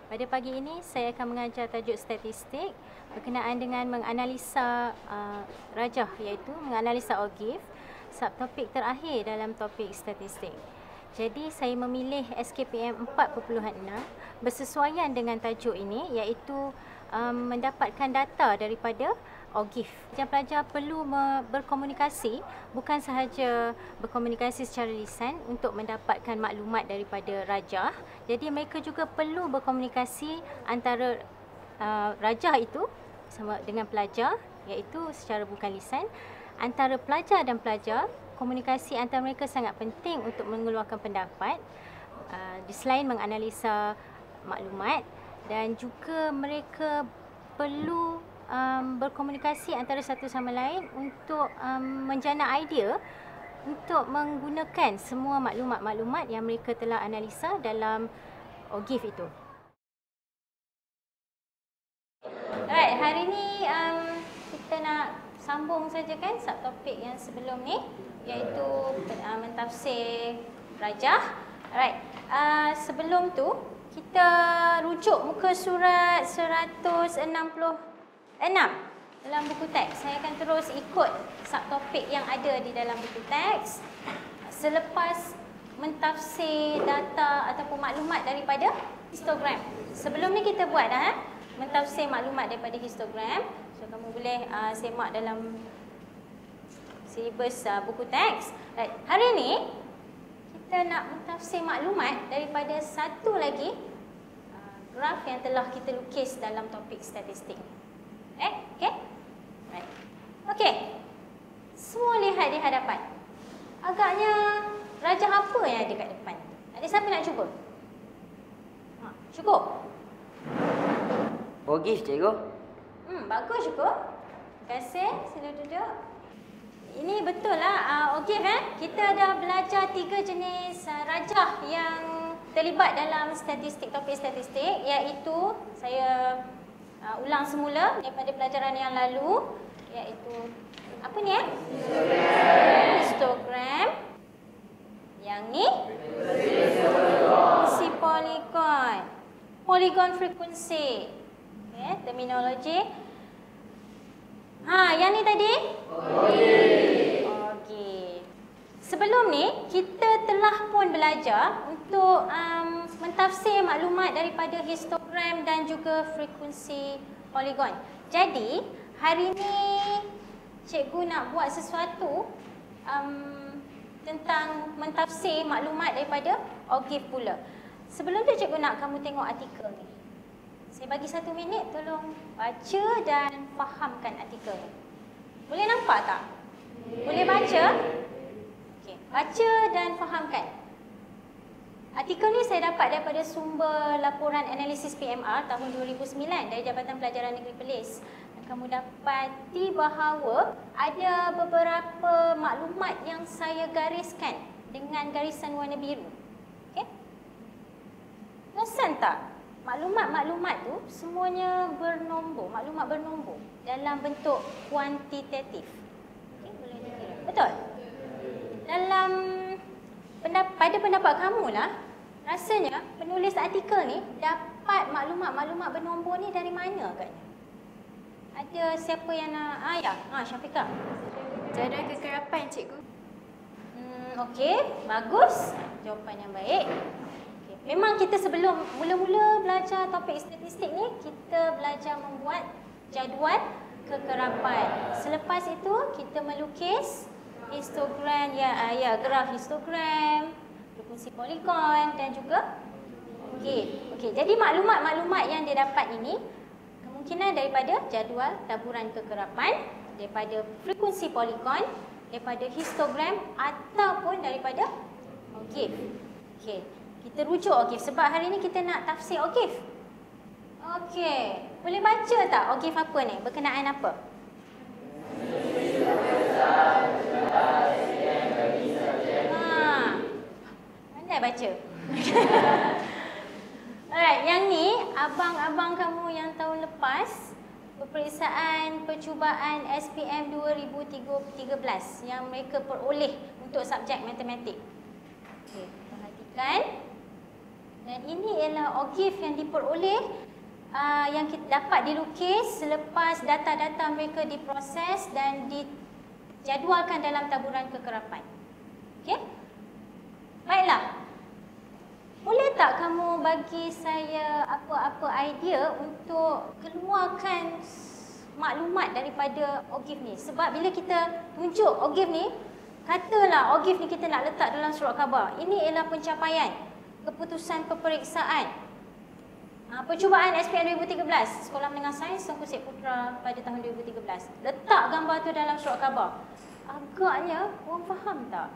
Pada pagi ini saya akan mengajar tajuk statistik berkenaan dengan menganalisa rajah, iaitu menganalisa OGIF, subtopik terakhir dalam topik statistik. Jadi saya memilih SKPM 4.6 bersesuaian dengan tajuk ini, iaitu mendapatkan data daripada OGIF. Pelajar perlu berkomunikasi, bukan sahaja berkomunikasi secara lisan untuk mendapatkan maklumat daripada rajah. Jadi mereka juga perlu berkomunikasi antara rajah itu sama dengan pelajar, iaitu secara bukan lisan. Antara pelajar dan pelajar, komunikasi antara mereka sangat penting untuk mengeluarkan pendapat selain menganalisa maklumat, dan juga mereka perlu berkomunikasi antara satu sama lain untuk menjana idea untuk menggunakan semua maklumat-maklumat yang mereka telah analisa dalam OGIF itu. Alright, hari ni kita nak sambung saja kan subtopik yang sebelum ni, iaitu mentafsir rajah. Alright, sebelum tu kita rujuk muka surat 166 dalam buku teks. Saya akan terus ikut subtopik yang ada di dalam buku teks selepas mentafsir data ataupun maklumat daripada histogram. Sebelum ni kita buat dah mentafsir maklumat daripada histogram. So kamu boleh semak dalam silibus buku teks. Right. Hari ni kita nak mentafsir maklumat daripada satu lagi graf yang telah kita lukis dalam topik statistik. Okay? Right. Okay. Semua lihat di hadapan. Agaknya rajah apa yang ada kat depan? Ada siapa nak cuba? Cukup? OGIF, cikgu. Bagus cukup. Terima kasih. Sila duduk. Ini betul lah OGIF Kita dah belajar 3 jenis rajah yang terlibat dalam topik statistik, iaitu saya ulang semula daripada pelajaran yang lalu, iaitu apa ni histogram. Yang ni frekuensi poligon. Polygon frekuensi. Okay, terminologi. Yang ni tadi? OGIF. Sebelum ni kita telah pun belajar untuk mentafsir maklumat daripada histogram dan juga frekuensi poligon. Jadi hari ni cikgu nak buat sesuatu tentang mentafsir maklumat daripada OGIF pula. Sebelum tu cikgu nak kamu tengok artikel ni. Saya bagi 1 minit, tolong baca dan fahamkan artikel ni. Boleh nampak tak? Boleh baca? Okey, baca dan fahamkan. Artikel ni saya dapat daripada sumber laporan analisis PMR tahun 2009 dari Jabatan Pelajaran Negeri Perlis. Dan kamu dapati bahawa ada beberapa maklumat yang saya gariskan dengan garisan warna biru. Okey? Perasan tak? Maklumat-maklumat tu semuanya bernombor, maklumat bernombor dalam bentuk kuantitatif. Okey, boleh dikira. Betul? Dalam pada pendapat kamu lah, rasanya penulis artikel ni dapat maklumat-maklumat bernombor ni dari mana agaknya? Ada siapa yang nak? Syafiqah. Cara kekerapan, cikgu. Okey, bagus. Jawapan yang baik. Okay. Memang kita sebelum mula-mula belajar topik statistik ni, kita belajar membuat jadual kekerapan. Selepas itu kita melukis histogram, graf histogram, frekuensi poligon dan juga okey. Jadi maklumat-maklumat yang dia dapat ini kemungkinan daripada jadual taburan kekerapan, daripada frekuensi poligon, daripada histogram ataupun daripada OGIF. Okey, kita rujuk OGIF sebab hari ni kita nak tafsir OGIF. Okey, boleh baca tak OGIF apa ni? Berkenaan apa? Pandai baca. Alright, yang ni abang-abang kamu yang tahun lepas peperiksaan percubaan SPM 2013 yang mereka peroleh untuk subjek matematik. Okey, perhatikan. Dan ini ialah ogif yang diperoleh yang kita dapat dilukis selepas data-data mereka diproses dan dijadualkan dalam taburan kekerapan. Okey? Baiklah. Boleh tak kamu bagi saya apa-apa idea untuk keluarkan maklumat daripada ogif ni? Sebab bila kita tunjuk ogif ni, katalah ogif ni kita nak letak dalam surat khabar. Ini ialah pencapaian keputusan peperiksaan percubaan SPM 2013 Sekolah Menengah Sains Tengku Sek Putra pada tahun 2013. Letak gambar tu dalam surat khabar. Agaknya orang faham tak?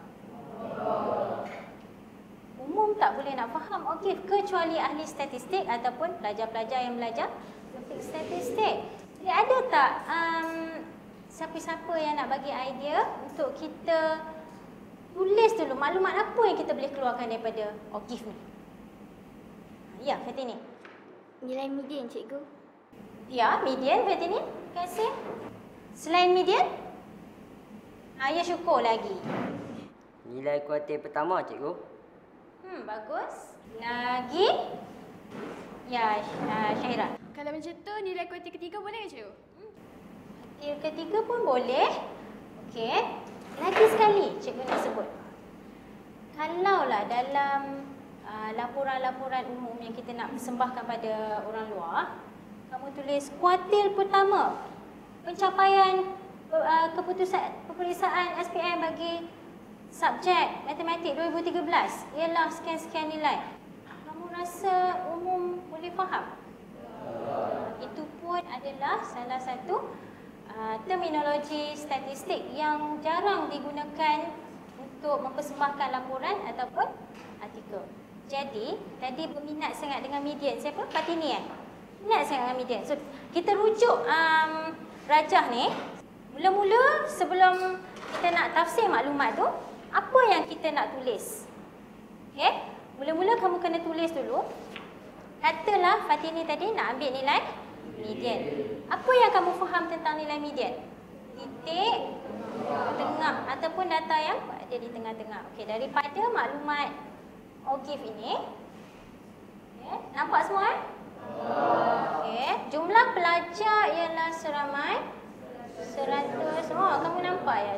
Umum tak boleh nak faham ogif kecuali ahli statistik ataupun pelajar-pelajar yang belajar topik statistik. Jadi ada tak siapa-siapa yang nak bagi idea untuk kita tulis dulu maklumat apa yang kita boleh keluarkan daripada ogif ni? Ya, Fatini. Nilai median, cikgu. Ya, median Fatini. Terima kasih. Selain median? Ya, syukur lagi. Nilai kuartil pertama, cikgu. Bagus. Lagi? Ya, Syahira. Kalau macam tu, nilai kuartil ketiga boleh ke, cikgu? Kuartil ketiga pun boleh. Okey. Lagi sekali cikgu nak sebut. Kalaulah dalam laporan-laporan umum yang kita nak persembahkan pada orang luar, kamu tulis kuartil pertama pencapaian keputusan peperiksaan SPM bagi subjek matematik 2013 ialah sekian-sekian nilai. Kamu rasa umum boleh faham? Itu pun adalah salah satu terminologi statistik yang jarang digunakan untuk mempersembahkan laporan ataupun artikel. Jadi, tadi berminat sangat dengan median. Siapa? Fatini kan? Minat sangat dengan median. So, kita rujuk rajah ni. Mula-mula sebelum kita nak tafsir maklumat tu, apa yang kita nak tulis? Okay? Mula-mula kamu kena tulis dulu. Katalah Fatini tadi nak ambil nilai median. Apa yang kamu faham tentang nilai median? Titik, tengah ataupun data yang ada di tengah-tengah. Okey, daripada maklumat ogif ini. Okay, nampak semua? Okey, jumlah pelajar ialah seramai 100. Oh, kamu nampak ya?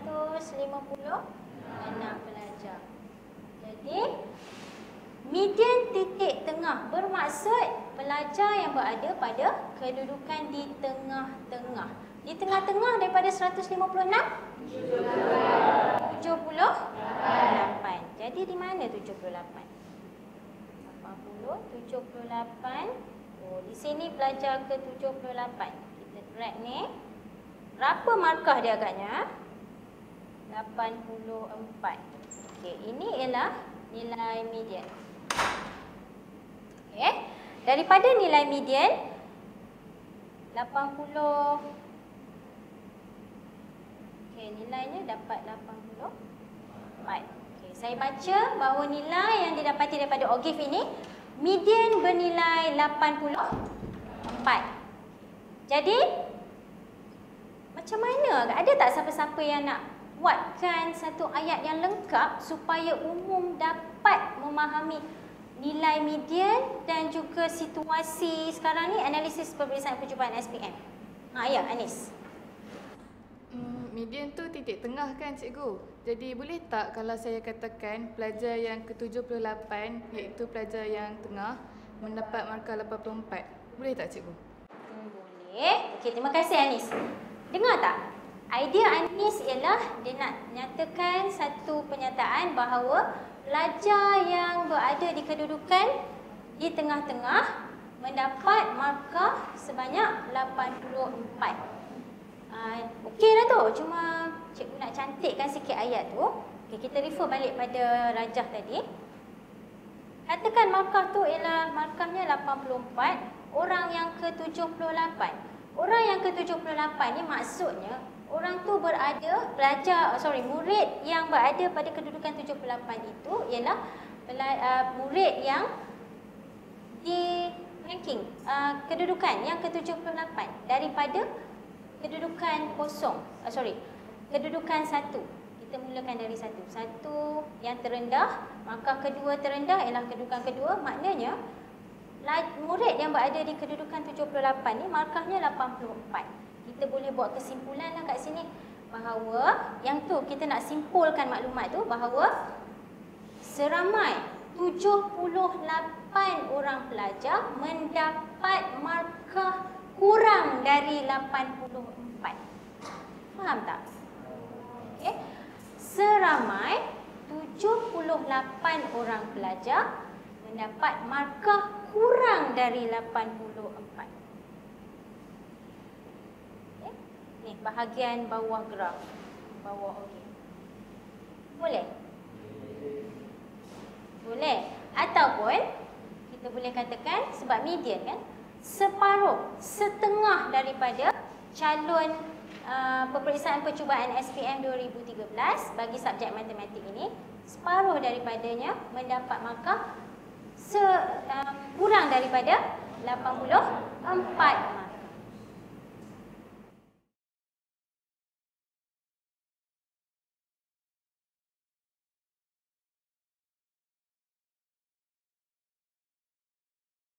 156 pelajar. Jadi, median titik tengah bermaksud pelajar yang berada pada kedudukan di tengah-tengah. Di tengah-tengah daripada 156? 78. Jadi di mana 78? 80, 78. Oh, di sini pelajar ke 78. Kita drag ni. Berapa markah dia agaknya? 84. Okey, ini ialah nilai median. Okey. Daripada nilai median 80. Okey, nilainya dapat 84. Okey, saya baca bahawa nilai yang didapati daripada ogif ini median bernilai 84. Jadi macam mana? Ada tak siapa-siapa yang nak buatkan satu ayat yang lengkap supaya umum dapat memahami nilai median dan juga situasi sekarang ni, analisis peperiksaan percubaan SPM? Ya, Anis. Median tu titik tengah kan, cikgu? Jadi boleh tak kalau saya katakan pelajar yang ke-78 iaitu pelajar yang tengah mendapat markah 84? Boleh tak, cikgu? Boleh. Okey, terima kasih Anis. Dengar tak? Idea Anis ialah dia nak nyatakan satu penyataan bahawa pelajar yang berada di kedudukan di tengah-tengah mendapat markah sebanyak 84. Okeylah tu, cuma cikgu nak cantikkan sikit ayat tu. Okay, kita refer balik pada rajah tadi. Katakan markah tu ialah markahnya 84, orang yang ke-78. Orang yang ke-78 ni maksudnya orang tu berada, murid yang berada pada kedudukan 78 itu ialah murid yang di ranking kedudukan yang ke-78 daripada kedudukan kedudukan 1. Kita kita mulakan dari satu. Satu yang terendah, markah kedua terendah ialah kedudukan kedua. Maknanya murid yang berada di kedudukan 78 ni markahnya 84. Kita boleh buat kesimpulan lah kat sini bahawa yang tu kita nak simpulkan maklumat tu bahawa seramai 78 orang pelajar mendapat markah kurang dari 84. Faham tak? Okay. Seramai 78 orang pelajar mendapat markah kurang dari 84. Okay. Ni bahagian bawah graf. Bawah okey. Boleh? Boleh. Ataupun kita boleh katakan sebab median kan, separuh, setengah daripada calon peperiksaan percubaan SPM 2013 bagi subjek matematik ini, separuh daripadanya mendapat markah kurang daripada 84 markah.